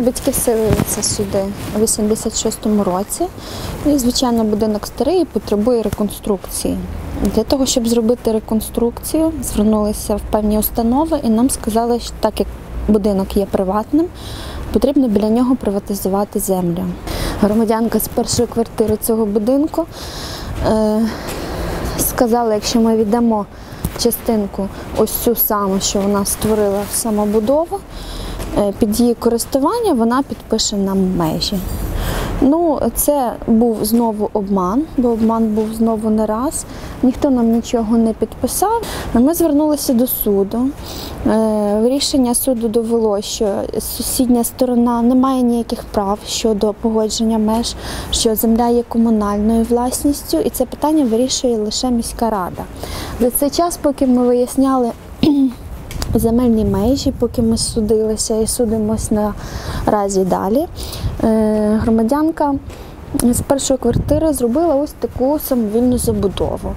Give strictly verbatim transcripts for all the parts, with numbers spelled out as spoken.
батьки вселилися сюди у вісімдесят шостому році. І, звичайно, будинок старий і потребує реконструкції. Для того, щоб зробити реконструкцію, звернулися в певні установи і нам сказали, що так як будинок є приватним, потрібно біля нього приватизувати землю. Громадянка з першої квартири цього будинку е, сказала, якщо ми віддамо частинку, ось цю саму, що вона створила самобудову, е, під її користування вона підпише нам межі. Ну, це був знову обман, бо обман був знову не раз. Ніхто нам нічого не підписав. Ми звернулися до суду. Рішення суду довело, що сусідня сторона не має ніяких прав щодо погодження меж, що земля є комунальною власністю, і це питання вирішує лише міська рада. За цей час, поки ми виясняли земельні межі, поки ми судилися і судимося наразі далі, громадянка з першої квартири зробила ось таку самовільну забудову.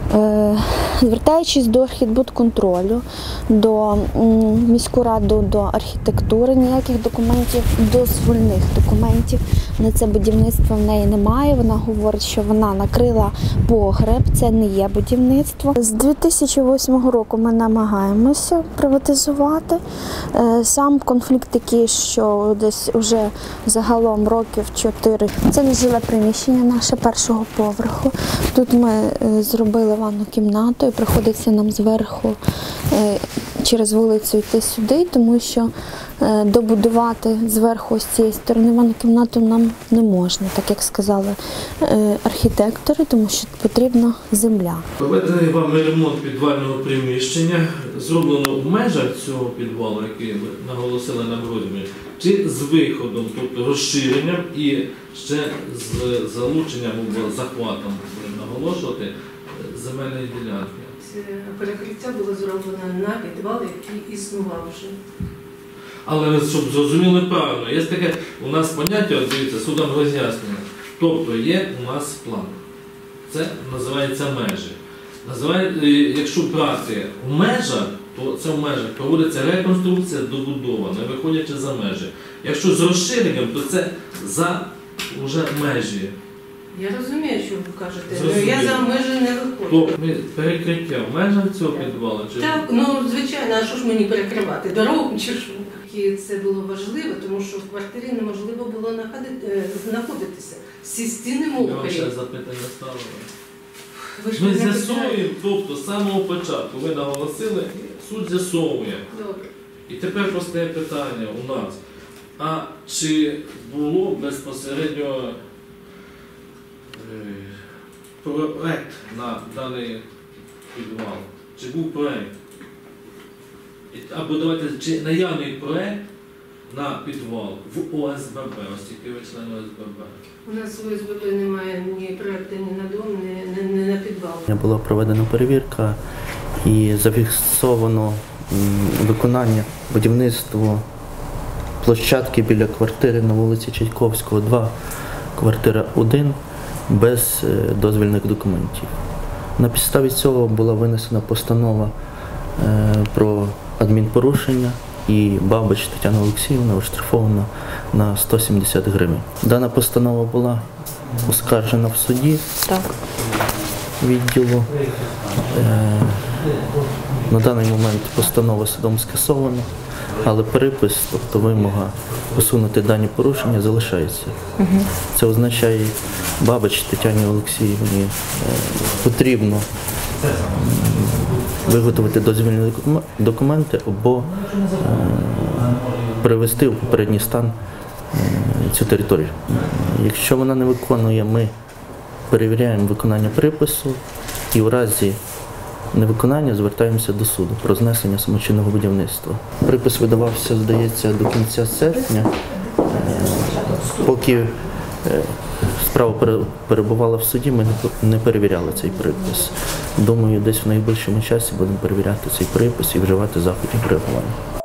Звертаючись до архітбудконтролю, до міську раду, до архітектури, ніяких документів, дозвольних документів на це будівництво в неї немає. Вона говорить, що вона накрила погреб, це не є будівництво. З дві тисячі восьмого року ми намагаємося приватизувати. Сам конфлікт такий, що десь вже загалом років чотири. Це нежиле приміщення наше першого поверху. Тут ми зробили ванну кімнату і приходиться нам зверху через вулицю йти сюди, тому що добудувати зверху з цієї сторони ванну кімнату нам не можна, так як сказали архітектори, тому що потрібна земля. Проведений вами ремонт підвального приміщення зроблено в межах цього підвалу, який ви наголосили на розмірі, чи з виходом, тобто розширенням і ще з залученням або захватом, будемо наголошувати, земельної ділянки. Це перекриття було зроблено на підвал, який існував вже. Але щоб зрозуміли правильно, є таке у нас поняття, от дивіться, судом роз'яснення. Тобто є у нас план. Це називається межі. Називає, якщо брати в межах, то це в межах проводиться реконструкція, добудова, не виходячи за межі. Якщо з розширенням, то це за вже межі. Я розумію, що ви кажете, але я за межі не виходжу. То ми перекриття в межах цього підвалу? Чи... Так, ну звичайно, а що ж мені перекривати? Дорогу чи що? І це було важливо, тому що в квартирі неможливо було знаходитися. Всі стіни мокрі. Я вам ще запитання ставила. Ми з'ясовуємо, тобто з самого початку ви наголосили, суд з'ясовує. Добре. І тепер постає питання у нас, а чи було безпосередньо проект на даний підвал? Чи був проект? Або давайте, чи наявний проект на підвал в О С Б Б, оскільки ви член О С Б Б? У нас в О С Б Б немає ні проекту, ні на дом, ні, ні, ні на підвал. Була проведена перевірка і зафіксовано виконання будівництва площадки біля квартири на вулиці Чайковського, два, квартира один, без дозвільних документів. На підставі цього була винесена постанова про адмінпорушення і Бабич Тетяна Олексіївна оштрафована на сто сімдесят гривень. Дана постанова була оскаржена в суді Так. відділу. На даний момент постанова судом скасована, але перепис, тобто вимога усунути дані порушення, залишається. Угу. Це означає, Бабич Тетяні Олексіївні потрібно виготовити дозвільні документи або привести в попередній стан цю територію. Якщо вона не виконує, ми перевіряємо виконання припису і в разі невиконання звертаємося до суду про знесення самочинного будівництва. Припис видавався, здається, до кінця серпня, поки справа перебувала в суді, ми не перевіряли цей припис. Думаю, десь в найближчому часі будемо перевіряти цей припис і вживати заходів реагування.